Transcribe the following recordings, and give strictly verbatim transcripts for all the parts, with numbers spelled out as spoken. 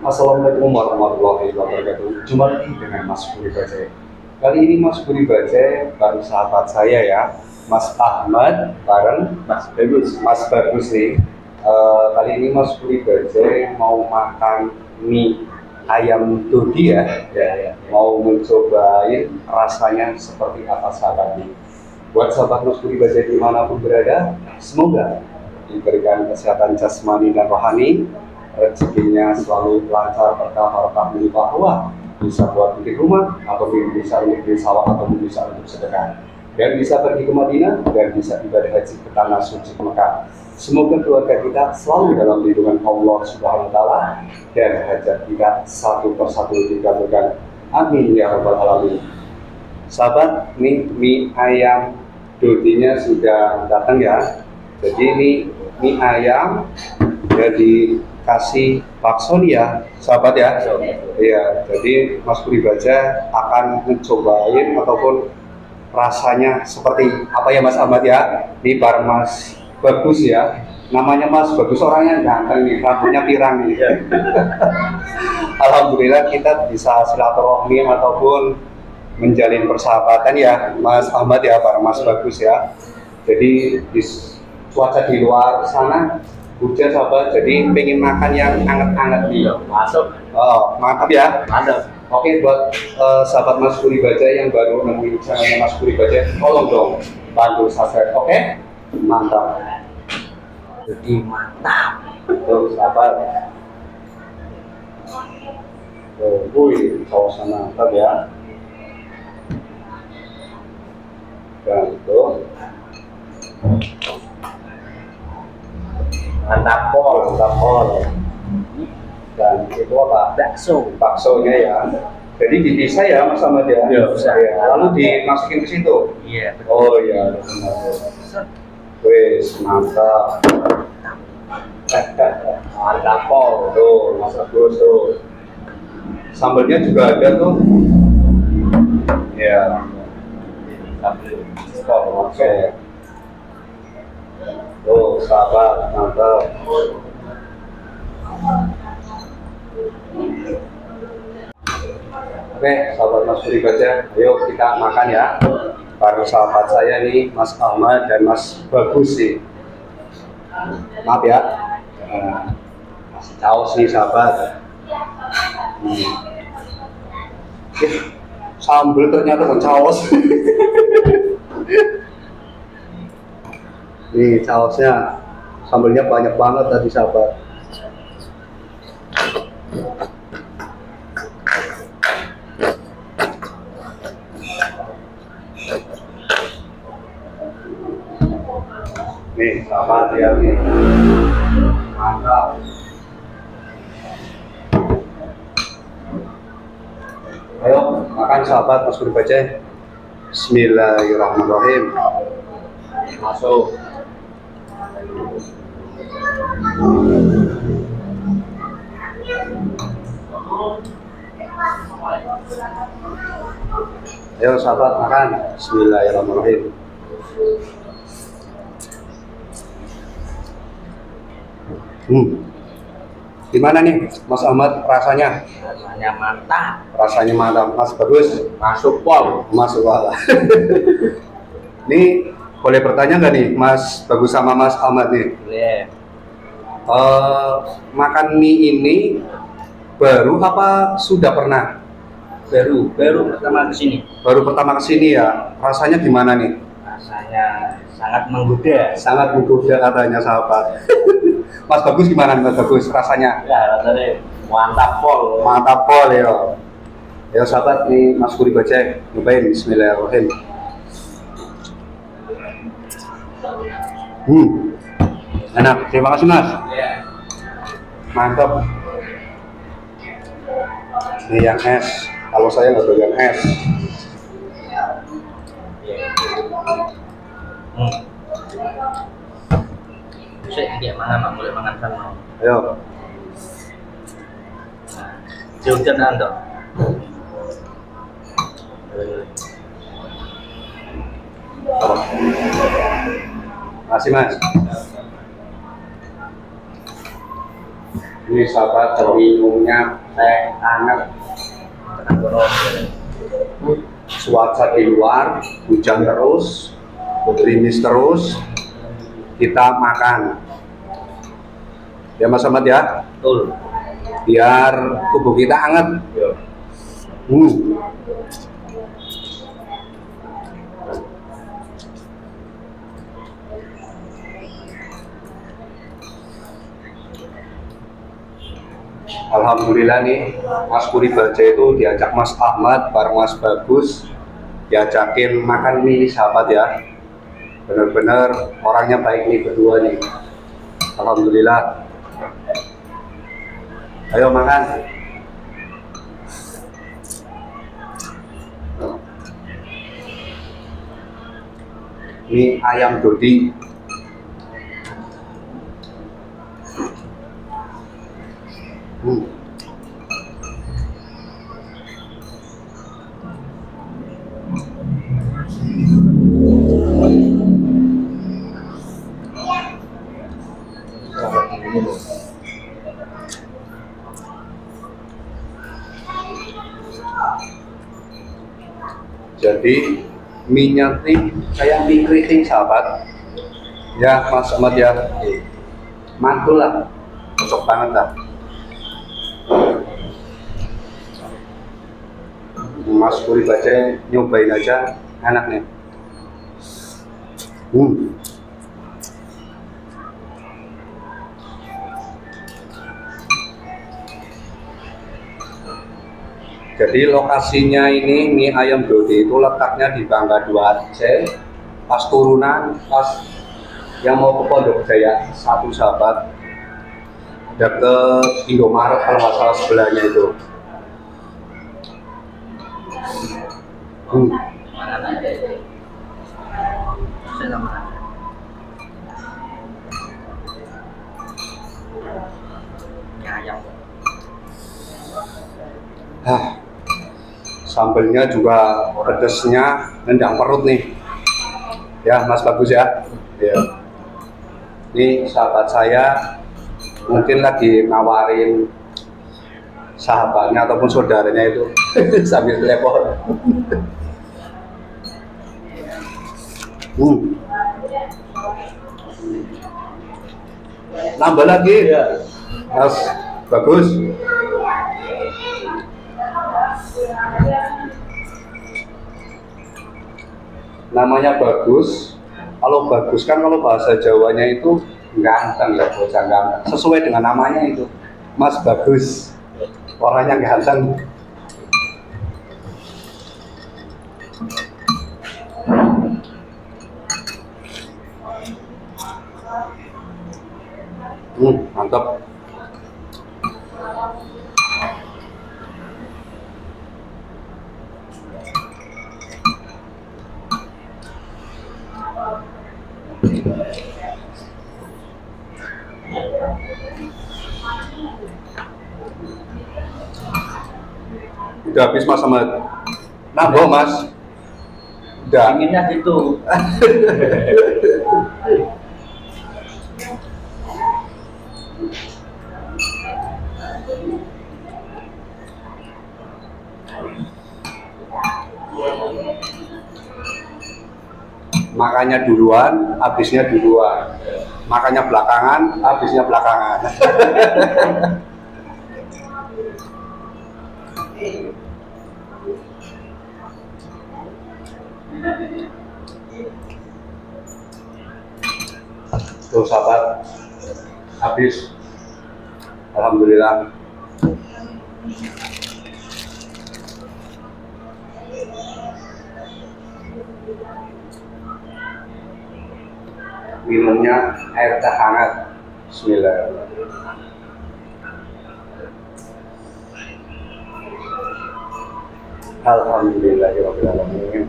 Assalamualaikum warahmatullahi wabarakatuh. Jumpa lagi dengan Mas Budi Bajai. Kali ini Mas Budi Bajai bareng sahabat saya ya, Mas Ahmad bareng Mas Bagus. Mas Bagus nih. Uh, kali ini Mas Budi Bajai mau makan mie ayam dodi ya, ya, ya. Mau mencobain rasanya seperti apa sahabat nih. Buat sahabat Mas Budi Bajai dimanapun berada, semoga diberikan kesehatan jasmani dan rohani, rezekinya selalu lancar, berkah barokah melimpah ruah, bisa buat bikin rumah, atau bisa untuk beli sawah, atau bisa untuk sedekah, dan bisa pergi ke Madinah, dan bisa ibadah haji ke tanah suci Mekah. Semoga keluarga kita selalu dalam lindungan Allah Subhanahu Wa Taala, dan hajat kita satu persatu dikabulkan. Amin ya rabbal alamin. Sahabat, nih mie ayam dodinya sudah datang ya. Jadi ini mie ayam jadi kasih bakso nih ya, sahabat ya. Iya, jadi Mas Budi Bajai akan mencobain ataupun rasanya seperti apa ya Mas Ahmad ya. Ini bareng Mas Bagus ya. Namanya Mas Bagus, orangnya ganteng nih, rambutnya pirang nih. Alhamdulillah kita bisa silaturahmi ataupun menjalin persahabatan ya Mas Ahmad ya, bareng Mas Bagus ya. Jadi di cuaca di luar sana hujan sahabat, jadi pengen makan yang anget-anget nih. Masuk. Oh, mantap ya. Mantap. Oke, buat uh, sahabat Mas Budi Bajai yang baru nemuin channelnya Mas Budi Bajai, tolong dong bantu subscribe. Oke, mantap. Jadi mantap. Tuh sahabat. Tuh, wih, kawasan mantap ya. Dan itu. Mantap pol, mantap pol. Dan itu apa? Bakso. Baksonya ya. Jadi dipisah ya Mas Ahmad ya. Iya, bisa. Ya. Lalu dimasukin ke situ. Iya. Oh iya. Wes mantap. Mantap pol. Tuh, Mas Agus tuh. Sambalnya juga ada tuh. Ya. Sambal. Oke. Tuh, sahabat, mantap. Oke, sahabat Mas Budi Bajai, ayo kita makan ya. Bareng sahabat saya nih, Mas Ahmad dan Mas Bagus sih. Maaf ya, nah, masih caos nih sahabat. Hmm. Eh, sambal ternyata bukan caos. Nih sausnya, sambalnya banyak banget tadi sahabat. Nih sahabat ya nih, mantap. Ayo makan sahabat Mas Budi Bajai. Bismillahirrahmanirrahim. Masuk. Ayo sahabat makan. Bismillahirrahmanirrahim. Hmm. Gimana nih Mas Ahmad rasanya? Rasanya mantap. Rasanya mantap. Mas Bagus. Masuk pol. Masuk wala. Nih boleh bertanya nggak nih Mas Bagus sama Mas Ahmad nih? Boleh. Uh, makan mie ini baru apa sudah pernah? Baru, baru pertama kesini. Baru pertama kesini ya. Rasanya gimana nih? Rasanya sangat menggoda. Sangat menggoda katanya sahabat. Mas Bagus gimana nih Mas Bagus rasanya? Ya rasanya mantap pol. Mantap pol ya. Ya sahabat nih Mas Budi Bajai nyobain. Bismillahirrahmanirrahim. Hmm. Enak, terima kasih Mas. Ya. Mantap. Ini yang es. Kalau saya nggak doyan es. Hmm. Saya tidak makan, mak boleh makan sama. Ayo. Jauh-jauh anda. Makasih Mas. Ini sahabat minumnya teh hangat. Tekan kono. Cuaca di luar, hujan terus, gerimis terus. Kita makan. Ya Mas Ahmad ya. Betul. Biar tubuh kita hangat. Yo. Hmm. Alhamdulillah nih Mas Puri Baja itu diajak Mas Ahmad bareng Mas Bagus, diajakin makan mie sahabat ya. Bener-bener orangnya baik nih berdua nih. Alhamdulillah. Ayo makan. Mie ayam Dodi. Hmm. Jadi mie-nya nih kayak mie keriting sahabat. Ya Mas Ahmad ya. Mantul lah. Cocok banget lah. Mas Puri Baja nyobain aja, enak nih. Hmm. Jadi lokasinya ini mie ayam Dodi itu letaknya di Bangka Dua Aceh, pas turunan, pas yang mau ke Pondok Jaya satu sahabat, deket Indomaret kalau nggak salah sebelahnya itu. Hmm. Mana ada? Saya sama. Ya, ayam. Hah. Sambelnya juga pedesnya nendang perut nih. Ya Mas Bagus ya. Ya. Ini sahabat saya mungkin lagi nawarin sahabatnya ataupun saudaranya itu sambil telepon. Hmm. Nambah lagi ya, Mas Bagus. Namanya Bagus. Kalau Bagus kan kalau bahasa Jawanya itu ganteng ya, bocah ganteng. Sesuai dengan namanya itu, Mas Bagus. Orangnya ganteng. Hmm, mantap. Udah habis Mas Ahmad. Nambah Mas. Udah. Inginnya gitu. Makannya duluan, habisnya duluan. Makannya belakangan, habisnya belakangan. Tuh sahabat, habis. Alhamdulillah. Minumnya air teh hangat. Bismillahirrahmanirrahim. Alhamdulillahirrahmanirrahim.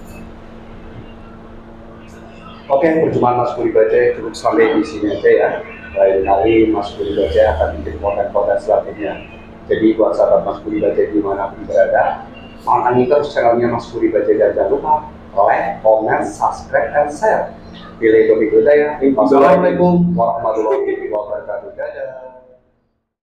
Oke, perjumpaan Mas Puri Baja cukup sampai di sini aja ya. Lain kali Mas Puri Baja akan bikin konten-konten selanjutnya. Jadi buat sahabat Mas Puri Baja dimanapun berada, pantengin terus channelnya Mas Puri Baja dan jangan lupa like, comment, subscribe, dan share. Bila itu berikutnya ya. Wassalamualaikum warahmatullahi wabarakatuh. Dadah.